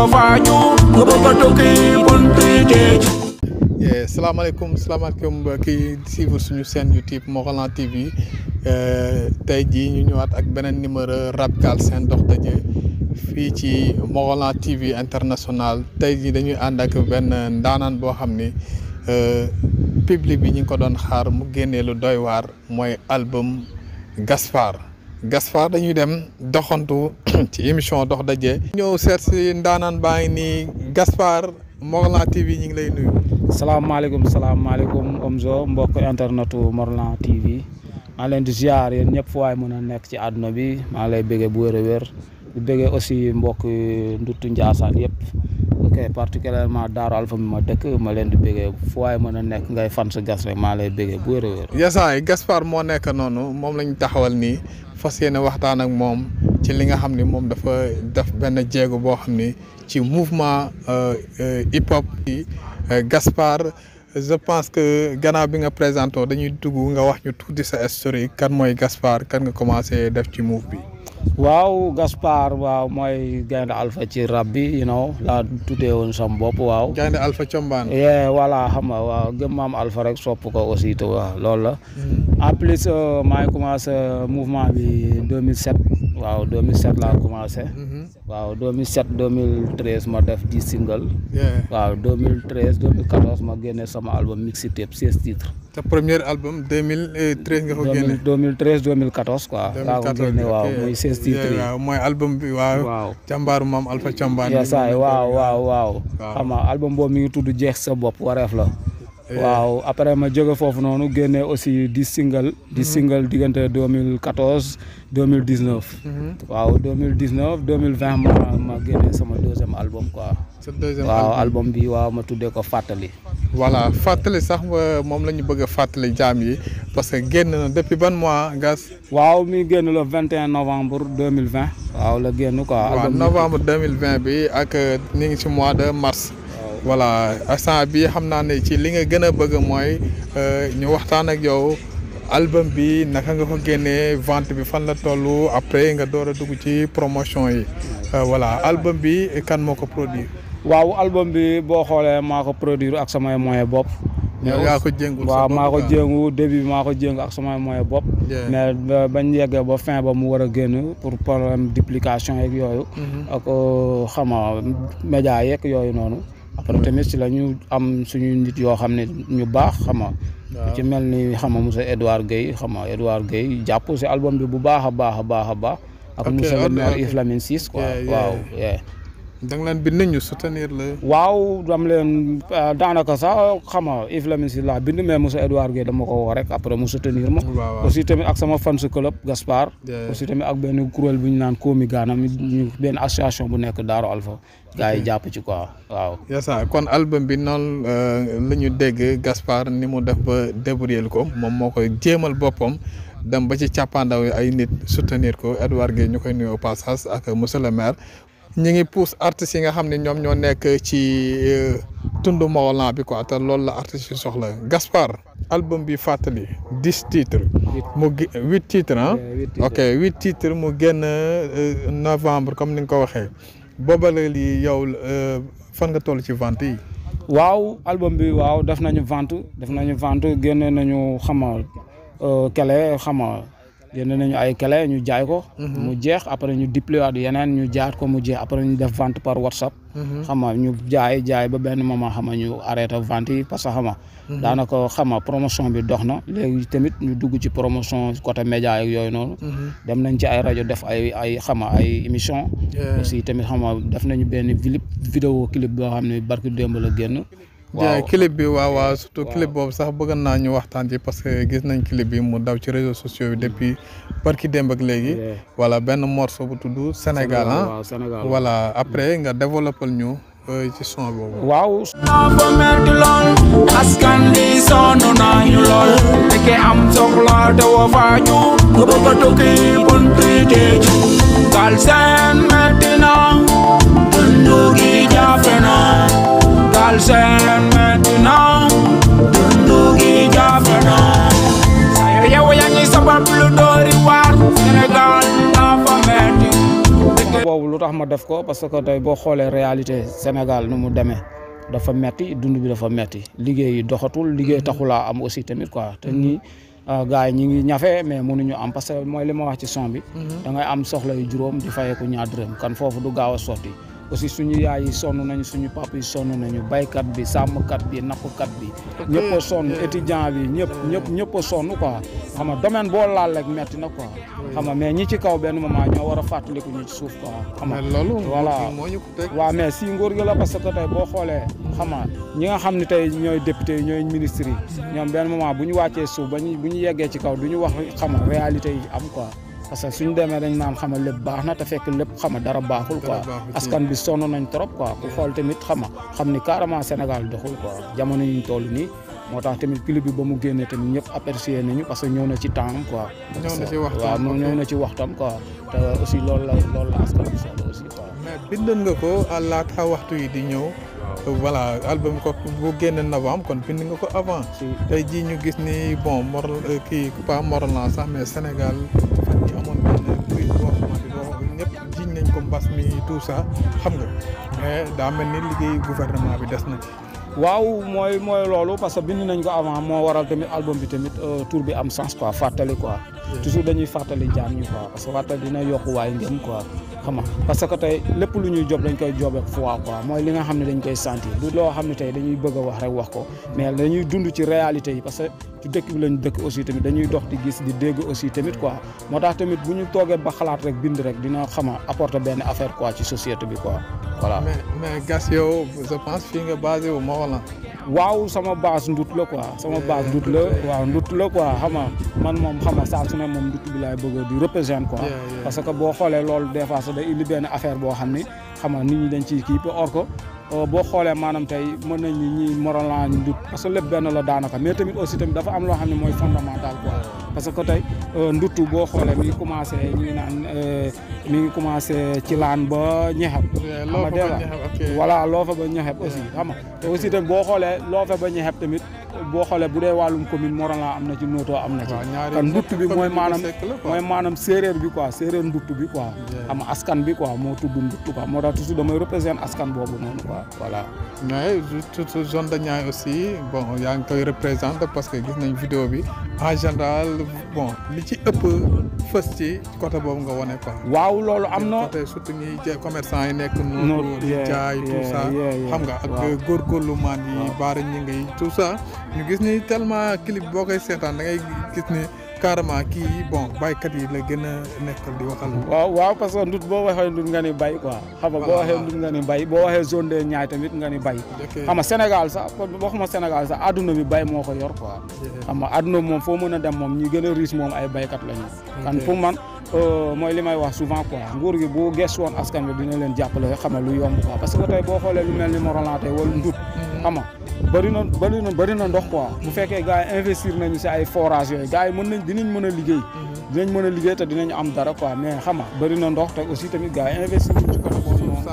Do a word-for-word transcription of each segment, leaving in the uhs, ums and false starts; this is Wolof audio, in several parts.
salaamaaleykum salaamaaleykum kii suivre suñu chaîne YouTube Morolan T V tey jii ñu ñëwaat ak beneen numéro Rap Galsen dox daje fii ci Morolan T V international tey jii dañuy ànd ak benn ndaanaan boo xam ni public bi ñu ngi ko doon xaar mu génnee lu doy waar mooy album Gaspard Gaspard dañuy dem doxantu ci émission dox daje. ñëw seet si ndaanaan baa ngi nii Gaspard Morolan T V ñu ngi lay nuyu. salaamaaleykum salaamaaleykum Omzo mbokk internetu Morolan T V maa leen di ziar yéen ñëpp fu waay mën a nekk ci àdduna bi maa lay bëggee bu wér a wér di bëggee aussi mbokk nduttu Njaasaan yëpp ok particulièrement Daaru Alpha mi ma dëkk ma leen di bëggee fu waay mën a nekk ngay fan sa gas rek maa lay bëggee bu wér a wér. yasaay Gaspard moo nekk noonu moom lañ taxawal nii fas yéene waxtaan ak moom ci li nga xam ni moom dafa def benn jéego boo xam ni ci mouvement hip hop yi Gaspard je pense que gannaaw bi nga présenté dañuy dugg nga wax ñu tuuti sa historique kan mooy Gaspard kan nga commencé def ci move bi. waaw Gaspard waaw mooy Gaynde Alpha ci rap bi you know laa tuddee woon sam bopp waaw. Gaynde Alpha Combaan. yeah voilà xam nga waaw gëm maam Alpha rek sopp ko aussi te waaw loolu la. en plus maa ngi commencé mouvement bi deux mille sept waaw deux mille sept laa commencé. waaw deux mille sept deux mille treize ma def dix single. waaw deux mille treize deux mille quatorze ma génne sama album mixtape seize titres. sa premier album deux mille treize nga ko génne. deux mille treize deux mille quatorze quoi. laa ko génne waaw muy seize titres yi. waaw mooy album bi waaw. waaw jàmbaaru maam Alpha Combaan. yasaay waaw waaw waaw. xam nga album boobu mi ngi tudd jeex sa bopp wareef la. waaw après ma jóge foofu noonu génne aussi dix single dix single diggante deux mille quatorze deux mille dix neuf. waaw deux mille dix neuf deux mille vingt ma ma génne sama deuxième album quoi. sa deuxième waaw album album bi waaw ma tuddee ko Fàttali. voilà Fàttali sax moom la ñu bëgg a fàttali jaam yi parce que génn na depuis ban mois Gas. waaw mi génn le vingt et un novembre deux mille vingt. waaw la génn quoi. waaw novembre deux mille vingt bi ak ñu ngi ci mois de mars. voilà instant bi xam naa ne ci li nga gën a bëgg mooy ñu waxtaan ak yow album bi naka nga ko génnee vente bi fan la toll après nga door a dugg ci promotion yi voilà album bi kan moo ko produire. waaw album bi boo xoolee maa ko produire ak samay moyens bopp. yaa ko jéngul waaw maa ko jéngu début bi maa ko jéngu ak samay moyens bopp. mais bañ yeggee ba fin ba mu war a génn pour problème duplication yeeg yooyu. ak xama média yeeg yooyu noonu. après tamit si la ñu am suñu nit yoo xam ne ñu baax xam nga ci mel ni xam nga monsieur Edouard Gueye xam nga Edouard Gueye jàpp si album bi bu baax a baax a baax a baax. ak monsieur le maire Yves Lamine Ciss quoi waaw. da nga leen bind ñu soutenir la. waaw dam leen daanaka sax xam nga Yves Lamine Ciss laa bind mais monsieur Edouard Gueye dama ko woo rek après mu soutenir ma. aussi tamit ak sama fans club Gaspard. aussi tamit ak benn kuréel bu ñu naan Komi Gana ñu benn association bu nekk Daaru Alpha. gaa yi jàpp ci quoi waaw. yasa kon album bi noonu la ñu dégg Gaspard ni mu def ba débrouiller ko moom moo koy jéemal boppam dem ba ci càppaandaw ay nit soutenir ko Edouard Gueye ñu koy nuyu au passage ak monsieur le maire. ñu ngi pousse artistes yi nga xam ne ñoom ñoo nekk ci tundu Morolan bi quoi te loolu la artistes yi soxla Gaspard album bi Fàttali dix titres. mu huit titres ah. ok huit titres mu génn novembre comme ni nga ko waxee. booba léegi yow fan nga toll ci vente yi. waaw album bi waaw def nañu vente def nañu vente génne nañu xama kele xama génne nañu ay kele ñu jaay ko. mu jeex après ñu déployer yeneen ñu jaat ko mu jeex après ñu def vente par WhatsApp. xama ñu jaay jaay ba benn moment xama ñu arrêté vente yi parce que xama daanaka xama promotion bi dox na léegi tamit ñu dugg ci promotion côté média ak yooyu noonu. dem nañ ci ay rajo def ay ay xama ay émission aussi tamit xama def nañu benn clip vidéo clip boo xam ne barki démb la génn. waaw clip bi waaw waaw surtout clip boobu sax bëgg naa ñu waxtaan ci parce que gis nañ clip bi mu daw ci réseaux sociaux bi depuis barki démb ak léegi. voilà benn morceau bu tudd Sénégal ah. voilà après nga développé ñu ci son boobu. waaw. askan bi sonn nañu lool te am soxla te woo fa ñu bëgg a tukki buntu tëj Galsen metti na dundu gi jafe na Galsen metti na dundu gi jafe na saa yow yaa ngi sabab lu doori waar Sénégal dafa metti boobu lu tax ma def ko parce que tey boo xoolee réalité Sénégal nu mu demee dafa metti dund bi dafa metti liggéey doxatul liggéey taxulaa am aussi tamit quoi te ñi gars yi ñi ngi ñafe mais mënuñu am parce que mooy li ma wax ci son bi da ngay am soxla yu juróom di fayeeku ñaar dërëm kan foofu du gaaw a sotti aussi suñu yaay yi sonn nañu suñu papa yi sonn nañu baykat bi sàmmkat bi nappkat bi ñëpp a sonn étudiant bi ñëpp ñëpp ñëpp a sonn quoi xam nga domaine boo laal rek metti na quoi xam nga mais ñi ci kaw benn moment ñoo war a fàttaliku ñi ci suuf quoi xam nga loolu voilà moo ñu ko teg waaw mais si nguur gi la parce que tey boo xoolee xam nga ñi nga xam ne tey ñooy député yi ñooy ministres yi ñoom benn moment bu ñu wàccee suuf ba ñu bu ñu yeggee ci kaw du ñu wax xam nga réalité yi am quoi parce que suñu demee dañ naan xama lépp baax na te fekk lépp xama dara baaxul quoi askan bi sonn nañ trop quoi ku xool tamit xama xam ni carrément Sénégal doxul quoi jamono yi ñu toll nii moo tax tamit clip bi ba mu génnee tamit ñëpp apprécié nañu parce que ñëw na ci temps quoi ñëw na ci waxtaan waaw ñëw na ci waxtaan quoi te aussi loolu la loolu la askan bi soxla aussi quoi mais bindoon nga ko à laata waxtu yi di ñëw voilà album ko bu génn novembre kon bind nga ko avant tey jii ñu gis ni bon mor kii pas Morolan sax mais Sénégal fan yi amoon benn kuy boo xamante boo ñëpp jiñ nañ ko mbas mi tout ça xam nga mais daa mel ni liggéey gouvernement bi des na ci waaw mooy mooy loolu parce que bind nañ ko avant moo waral tamit album bi tamit tour bi am sens quoi fàttali quoi toujours dañuy fàttali jaam ñi quoi parce que fàttali dina yokk waay ngëm quoi xam nga parce que tey lépp lu ñuy job dañ koy job ak foi quoi mooy li nga xam ne dañ koy sentir du loo xam ne tey dañuy bëgg a wax rek wax ko mais dañuy dund ci réalité yi parce que ci dëkk bi lañ dëkk aussi tamit dañuy dox di gis di dégg aussi tamit quoi moo tax tamit bu ñu toogee ba xalaat rek bind rek dina xam a apporter benn affaire quoi ci société bi quoi voilà. mais mais gas yow je pense fii nga basé wu Morolan. waaw sama base ndut la quoi sama base ndut la waaw ndut la quoi xam nga man moom xam nga saa su ne moom ndut bi laay bëgg di représenter quoi parce que boo xoolee loolu des fois sax day indi benn affaire boo xam ni xam nga nit ñi dañ ciy kii or ko boo xoolee maanaam tey mën nañ ñi ñi Morolan ñu ndut parce que lépp benn la daanaka mais tamit aussi tamit dafa am loo xam ne mooy fondamental quoi parce que tey nduttu boo xoolee mi ngi commencé ñu ngi naan mi ngi commencé ci laan ba ñexeb xam nga voilà loo fa ba ñexeb aussi xam nga te aussi tamit boo xoolee loo fa ba ñexeb tamit boo xoolee bu dee wàllum commune Morolan am na ci Noto am na ci kan ndutt bi mooy maanaam mooy maanaam séeréer bi quoi séeréer ndutt bi quoi xam nga askan bi quoi moo tudd ndutt quoi moo tax toujours damay représenter askan boobu noonu quoi voilà mais toute zone de Niayes aussi bon yaa ngi koy représenter parce que gis nañ vidéo bi en général bon li ci ëpp fës ci côté boobu nga wane quoi waaw loolu am na côté surtout ñi commerçant yi nekk noonu di jaay tout ça xam nga ak góorgóorlu maan yi baara ñi ngay tout ça ñu gis ni tellement clip boo koy seetaan da ngay gis ni carrément kii bon baykat yi la gën a nekkal di waxal. waaw waaw parce que ndut boo waxee ndut nga ni bay quoi. xam nga boo waxee ndut nga ni bay boo waxee zone de Niayes tamit nga ni bay. xam nga Sénégal sax waxuma Sénégal sax adduna bi bay moo ko yor quoi. xam nga adduna moom foo mën a dem moom ñi gën a riche moom ay baykat lañu. kan pour man mooy li may wax souvent quoi nguur gi bu gëstu woon askan bi dina leen jàppale xam nga lu yomb quoi parce que tey boo xoolee lu mel ni Morolan tey wala ndut xam nga bëri na bëri na bëri na ndox quoi bu fekkee gars yi investir nañu si ay forage yooyu gars yi mën nañ dinañ mën a liggéey dinañ mën a liggéey te dinañ am dara quoi mais xam nga bëri na ndox te aussi tamit gars yi investir nañu ci côté boobu noonu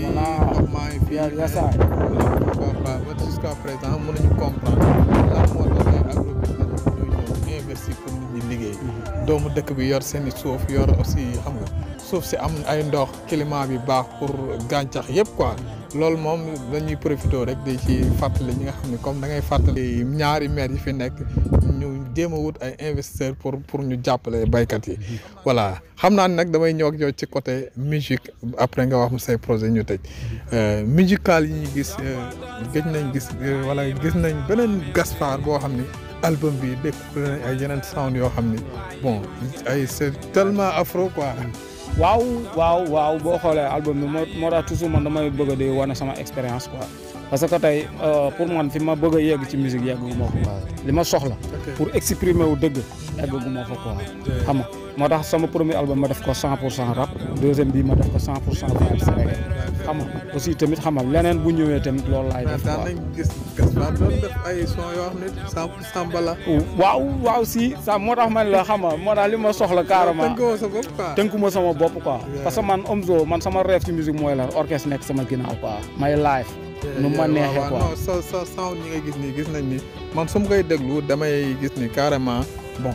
voilà jusqu'à présent mën nañu comprendre lan moo tax ay agrobusiness ñooy ñëw investir pour nit ñi liggéey doomu dëkk bi yor seen i suuf yor aussi xam nga suuf si am ay ndox climat bi baax pour gàncax yëpp quoi loolu moom dañuy profité rek di ci fàttali ñi nga xam ne comme da ngay fàttali ñaari maire yi fi nekk ñu jéem a wut ay investisseurs pour pour ñu jàppale baykat yi voilà xam naa ne nag damay ñëw ak yow ci côté musique après nga wax mu say projet ñu tëj musical yi ñu gis gëj nañ gis wala gis nañ beneen Gaspard boo xam ni album bi découvrir nañ ay yeneen sound yoo xam ni bon ay c'est tellement afro quoi. waaw waaw waaw boo xoolee album bi moo moo tax toujours man damay bëgg a di wane sama expérience quoi parce que tey pour man fi ma bëgg a yegg ci musique yegg gu ma ko quoi li ma soxla pour exprimer wu dëgg yegg gu ma ko quoi xam nga moo tax sama premier album ma def ko cent pour cent rap deuxième bi ma def ko cent pour cent vibe sénégalais xam nga aussi tamit xam nga leneen bu ñëwee tamit loolu laay def quoi. daan nañ gis Gaspard doon def ay son yoo xam ne cent pour cent bala. waaw waaw si sa moo tax man la xam nga moo tax li ma soxla carrément tënkoo sa bopp quoi tënkuma sama bopp quoi parce que man Omzo man sama rêve ci musique mooy lan orchestre nekk sama ginnaaw quoi may live nu ma neexee quoi non sa sa sound ñi nga gis nii gis nañ ni man su ma koy déglu damay gis ni carrément bon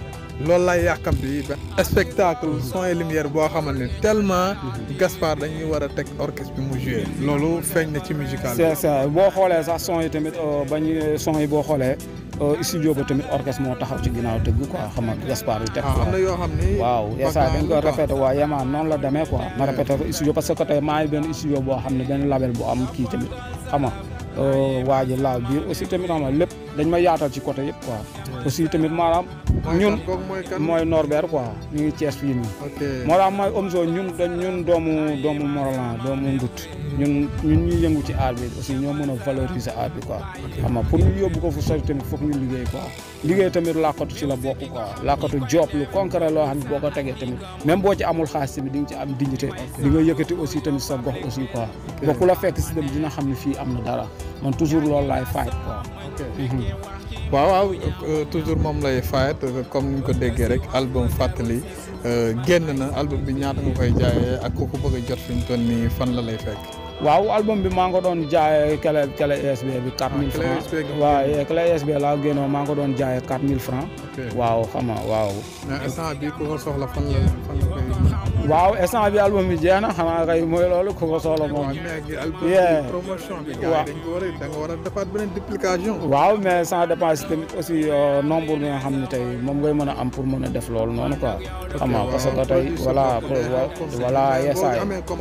loolu lay yàqam bi benn spectacle son et lumière boo xamante ne tellement Gaspard dañuy war a teg orchestre bi mu joué loolu feeñ na ci musical c'est ça boo xoolee sax son yi tamit bañ son yi boo xoolee studio ba tamit orchestre moo taxaw ci ginnaaw tëgg quoi xam nga Gaspard yi teg am na yoo xam ni waaw yeesa dañ ko répété waaw yamaa noonu la demee quoi ma répété ko studio parce que tey maa ngi benn studio boo xam ne benn label bu am kii tamit xam nga waa ji laaw biir aussi tamit xam nga lépp dañ ma yaatal ci côté yëpp quoi aussi tamit maanaam ñun mooy Norbert quoi ñu ngi Thiès fii nii moo tax mooy Omzo ñun dañ ñun doomu doomu Morolan doomu Ngut ñun ñun ñuy yëngu ci art bi aussi ñoo mën a valoriser art bi quoi xam nga pour ñu yóbbu ko fu sori tamit foog ñu liggéey quoi liggéey tamit làkkatu ci la bokk quoi làkkatu job lu concret loo xam ne boo ko tegee tamit même boo ci amul xaalis tamit di nga ci am dignité di nga yëkkati aussi tamit sa gox aussi quoi ba ku la fekk si dem dina xam ne fii am na dara man toujours loolu laay fight quoi waaw waaw toujours moom lay fight comme ni ñu ko déggee rek album fàttali génn na album bi ñaata nga koy jaayee ak ku ko bëgg a jot fi ñu toll nii fan la lay fekk waaw album bi maa ngi ko doon jaayee clé clé U S B bi quatre mille francs waaw clé U S B laa génnoo maa ngi ko doon jaayee quatre mille francs waaw xam nga waaw instant bi ku ko soxla fan la fan la koy waaw instant bi album bi jeex na xanaa kay mooy loolu ku ko soxla moom mais promotion bi gars yi dañ ko war a da nga war a defaat beneen duplication waaw mais sans dépense tamit aussi nombre bi nga xam ne tey moom ngay mën a am pour mën a def loolu noonu quoi xam nga parce que tey voilà voilà yesaay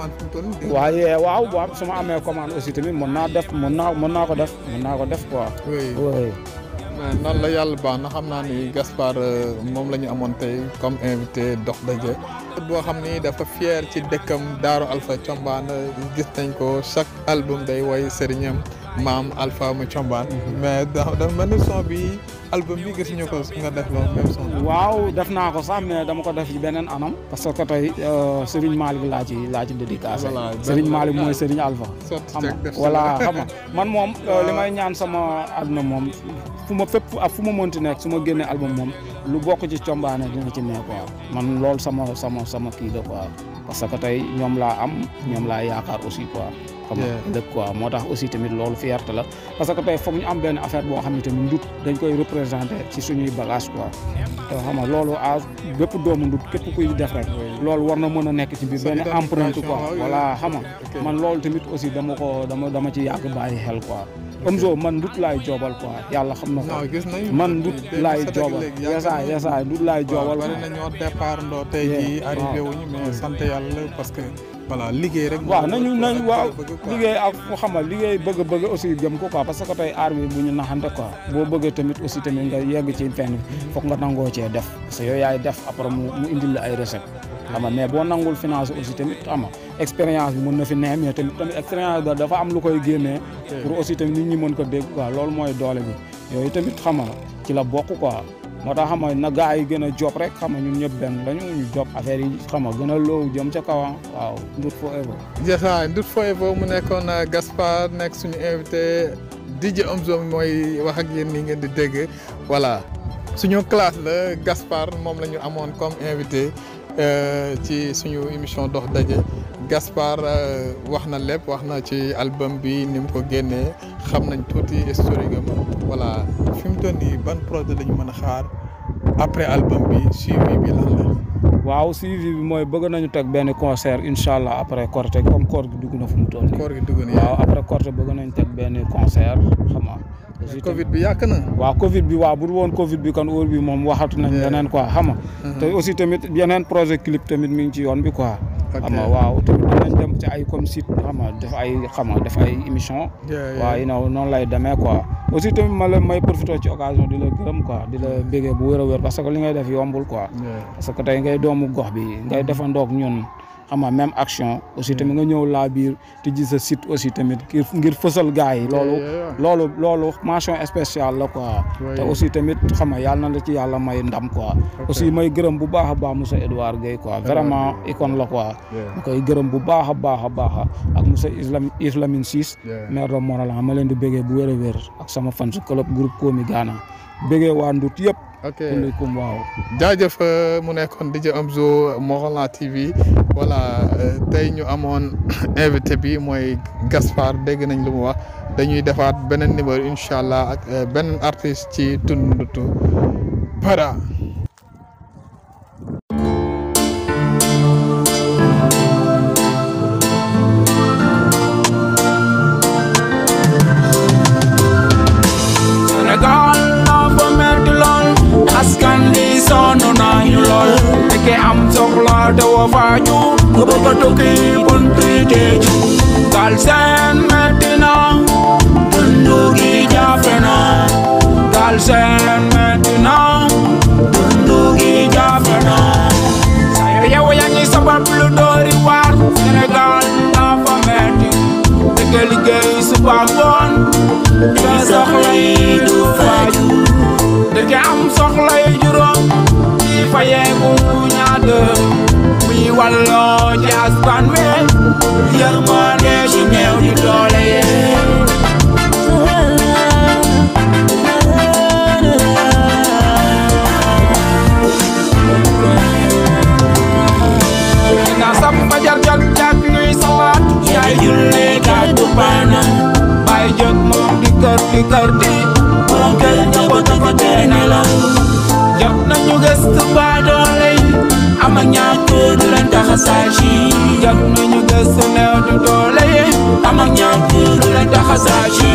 waaye waaw waaw su ma amee commande aussi tamit mën naa def mën naa mën naa ko def mën naa ko def quoi oui noonu la yàlla baax na xam naa ni Gaspard moom la ñu amoon tey comme invité dox daje boo xam ni dafa fier ci dëkkam Daaru Alpha Thiombane gis nañ ko chaque album day woy sëriñam maam Alpha mu Thiombane mais dafa mel ni son bi album bi gis ñu ko nga def loolu même son waaw def naa ko sax mais dama ko def ci beneen anam parce que tey Serigne Malick laa ci laa ci dédicacé Serigne Malick mooy Serigne Alpha xam nga voilà xam nga man moom li may ñaan sama àdduna moom fu ma fépp ak fu ma mënti nekk su ma génnee album moom lu bokk ci Thiombane dina ci nekk quoi man loolu sama sama sama kii la quoi parce que tey ñoom laa am ñoom laa yaakaar aussi quoi xam nga dëkk quoi moo tax aussi tamit loolu fierté la parce que tey foog ñu am benn affaire boo xam ne tamit ndut dañ koy représenté ci suñuy bagage quoi te xam nga loolu à bépp doomu ndut képp kuy def rek loolu war na mën a nekk ci biir benn empreinte quoi voilà xam nga man loolu tamit aussi dama ko dama dama ci yàgg bàyyi xel quoi Omzo man ndut laay joobal quoi yàlla xam na ko man ndut laay joobal yesaay yesaay ndut laay joobal bari na ñoo départ ndoo tey jii arrivé wuñu mais sant yàlla parce que voilà liggéey rek waaw nañu nañ waaw liggéey ak xam nga liggéey bëgg-bëgg aussi gëm ko quoi parce que tey aar bi bu ñu naxante quoi boo bëggee tamit aussi tamit nga yegg ci fenn foog nga nangoo cee def parce que yooyu yaay def après mu mu indil la ay recette xam nga mais boo nangul finance aussi tamit xam nga expérience bi mën na fi neex mais tamit tamit expérience bi dafa am lu koy génnee pour aussi tamit nit ñi mën ko dégg quoi loolu mooy doole bi yooyu tamit xam nga ci la bokk quoi moo tax xam nga na gars yi gën a job rek xam nga ñun ñëpp benn lañu ñu job affaire yi xam nga gën a loow jëm ca kaw waaw Ndut Forever. jërëjëf Ndut Forever mu nekkoon Gaspard nekk suñu invité D J Omzo mooy wax ak yéen nii ngeen di dégg voilà suñu classe la Gaspard moom la ñu amoon comme invité ci suñu émission dox daje Gaspard wax na lépp wax na ci album bi ni mu ko génnee xam nañ tuuti historique am voilà fi mu toll nii ban projet la ñu mën a xaar après album bi suivi bi lan la. waaw suivi bi mooy bëgg nañu teg benn concert incha allah après Korité comme koor gi dugg na fu mu toll nii. koor gi dugg na waaw après Korité bëgg nañu teg benn concert xam nga. Covid bi yàq na. waaw Covid bi waaw bu dul woon Covid bi kan heure bi moom waxatu nañ yeneen quoi xam nga. te aussi tamit yeneen projet clip tamit mi ngi ci yoon bi quoi. xam nga waaw tamit dinañ dem ci ay comme site xam nga def ay xam nga def ay émission waaw you know noonu lay demee quoi. aussi tamit ma la may profité ci occasion di la gërëm quoi di la bégee bu wér a wér parce que li ngay def yombul quoi. parce que tey ngay doomu gox bi ngay defandoog ñun. xam nga même action aussi tamit nga ñëw laa biir te ji sa site aussi tamit ngir fësal gars yi loolu loolu loolu mention spéciale la quoi te aussi tamit xam nga yàlla na la ci yàlla may ndam quoi aussi may gërëm bu baax a baax monsieur Edouard Gueye quoi vraiment icône la quoi ma koy gërëm bu baax a baax a baax ak monsieur Islam Islamine Ciss maire de Morolan ma leen di béggee bu wér a wér ak sama fans club groupe Komi Ghana béggee waa Ndut yëpp ok aleykum waaw jaajëf mu nekkoon D J Omzo Morolan T V voilà tey ñu amoon invité bi mooy Gaspard dégg nañ lu mu wax dañuy defaat beneen numéro incha allah ak beneen artiste ci tund Ndutu para tukki buntu yi tëju Galsen metti na dundu gi jafe na Galsen metti na dundu gi jafe na saa yoo yeewoo yaa ngi sabab lu doori waar Sénégal dafa metti dëgg liggéey suba ngoon sa soxla yi du faju dëgg am soxla yi juróom di fayeeku ñaata muy wàlloo ci askan wi yërmande ci néew di doole yee na sam fajar jot jak ñuy salaat yaay julle gàddu paana bay jóg moom di kër di kër di borom kër njaboot ko tere na la jot nañu gëstu ba doole yi am ak ñàkk du leen tax a saaci jot nañu gëstu néew di doole yi am ak ñàkk du leen tax a saaci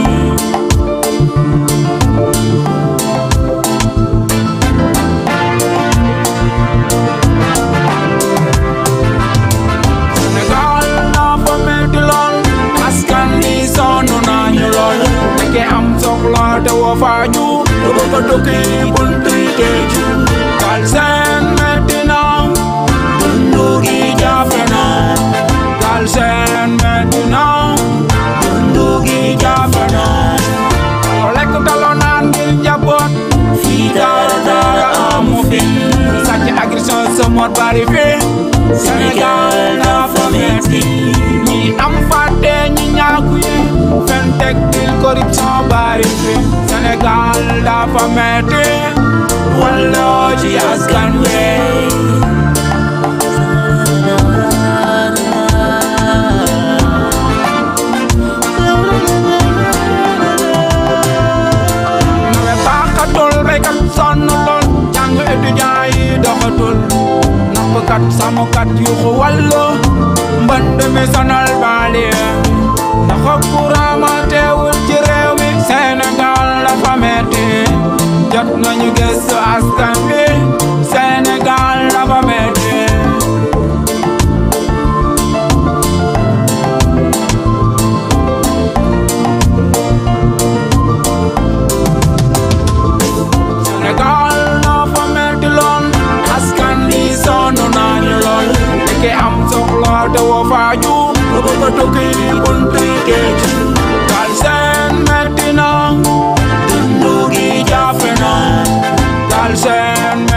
Sénégal dafa metti lool askan wi sonn nañu lool nekkee am soxla te woo faju lu bëgg a tukki buntu yi tëju Galsen metti na dundu gi jafe na Galsen metti na dundu gi jafe na loo lekk taloo naan ngir njaboot fii dara dara amu fi sàcc agression sa mot bari fi Sénégal dafa metti ñi am fàtte ñi ñàkku yi fen teg dil corruption bari fi Sénégal dafa metti walloo ci askan wi nawe baaxatul béykat sonn lool jàng étudiant yi doxatul nappkat sàmmkat yu ko walloo mbënd mi sonal baali ndax courant ma teewul ci réew mi Sénégal dafa metti jot nañu gëstu askan wi Sénégal dafa metti Sénégal dafa metti lool askan wi sonn nañu lool nekkee am soxla te woo faju lu bëgg a tukki buntu yi tëju Galsen metti na dundu gi jafe na Galsen